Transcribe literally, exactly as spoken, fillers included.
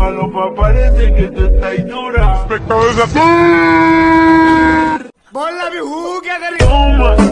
falopa parece que tú estás dura. Espectadores a ¡Bola, mi jugo, que agarré!